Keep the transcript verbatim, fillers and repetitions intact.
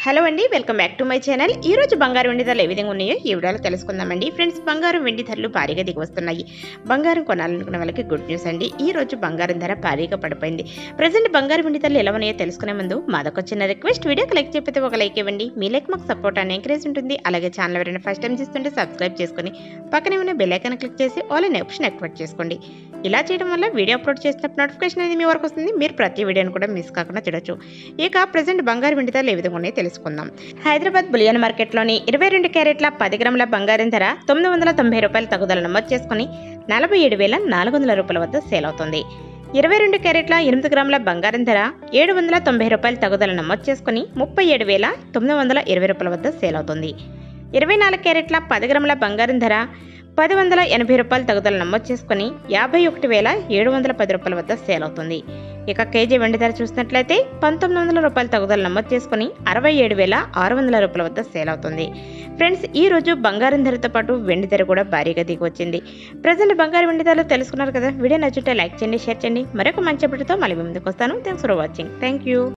Hello అండి, welcome back to my channel. ఈ రోజు బంగారం వెండి ధరలు ఏ విధంగా ఉన్నాయో ఈ వీడియోలో తెలుసుకుందామండి. ఫ్రెండ్స్, బంగారం వెండి ధరలు భారీగా దిగి వస్తున్నాయి. బంగారం కొనాలనుకున్న వాళ్ళకి గుడ్ న్యూస్ అండి. ఈ రోజు బంగారం ధర భారీగా పడిపోయింది. ప్రజెంట్ బంగారం వెండి ధరలు ఎలా ఉన్నాయో తెలుసుకునే ముందు మాదొక చిన్న రిక్వెస్ట్, వీడియోకి లైక్ చెప్పితే ఒక లైక్ ఇవ్వండి. మీ లైక్ మాకు సపోర్ట్ అని ఎంకరేజ్ ఉంటుంది. అలాగే ఛానల్ ఎవరైనా ఫస్ట్ టైం చూస్తుంటే సబ్స్క్రైబ్ చేసుకుని పక్కనే ఉన్న బెల్ ఐకాన్ క్లిక్ చేసి ఆల్ అనే ఆప్షన్ యాక్టివేట్ చేసుకోండి. ఇలా చేయడం వల్ల వీడియో అప్లోడ్ చేసినప్పుడు నోటిఫికేషన్ అనేది మీ వరకు వస్తుంది. మీరు ప్రతి వీడియోని కూడా మిస్ కాకుండా చూడొచ్చు. ఇక ప్రజెంట్ బంగారు వెండి ధరలు ఏ విధంగా ఉన్నాయో తెలుసుకుందాం. హైదరాబాద్ బులియన్ మార్కెట్లోని ఇరవై రెండు క్యారెట్ల పది గ్రాముల బంగారం ధర తొమ్మిది వందల తొంభై రూపాయల తగ్గుదల నమోదు చేసుకుని నలభై ఏడు వేల నాలుగు వందల రూపాయల వద్ద సేల్ అవుతుంది. ఇరవై రెండు క్యారెట్ల ఎనిమిది గ్రాముల బంగారం ధర ఏడు వందల తొంభై రూపాయల తగ్గుదల నమోదు చేసుకుని ముప్పై ఏడు వేల తొమ్మిది వందల ఇరవై రూపాయల వద్ద సేల్ అవుతుంది. ఇరవై నాలుగు క్యారెట్ల పది గ్రాముల బంగారం ధర పది వందల ఎనభై రూపాయల తగ్గుదల నమోదు చేసుకుని యాభై ఒకటి వేల ఏడు వందల పది రూపాయల వద్ద సేల్ అవుతుంది. ఇక కేజీ వెండి ధర చూసినట్లయితే పంతొమ్మిది వందల రూపాయల తగ్గుదల నమోదు చేసుకుని అరవై ఏడు వేల ఆరు వందల రూపాయల వద్ద సేల్ అవుతుంది. ఫ్రెండ్స్, ఈ రోజు బంగారం ధరతో పాటు వెండి ధర కూడా భారీగా దిగి వచ్చింది. ప్రజెంట్ బంగారు వెండి ధరలు తెలుసుకున్నారు కదా. వీడియో నచ్చుంటే లైక్ చేయండి, షేర్ చేయండి. మరొక మంచి అప్డేట్తో మళ్ళీ ముందుకు వస్తాను. Thanks for watching. Thank you.